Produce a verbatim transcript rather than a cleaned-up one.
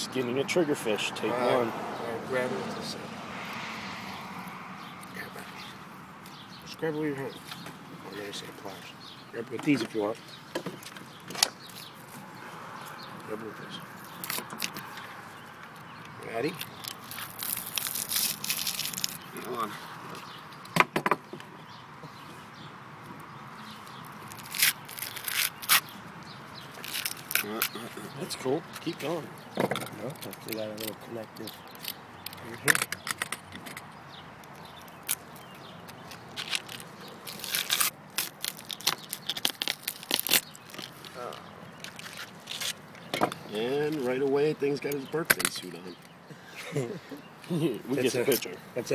Skinning a triggerfish, take All right. one. All right, grab it with this. Grab that. Just grab it with your hand. Oh, let me say pliers. Grab it with these if you want. Grab it with this. Ready? Hold on. That's cool. Keep going. No, they got a little connective right here. And right away, thing's got his birthday suit on. We get the picture. That's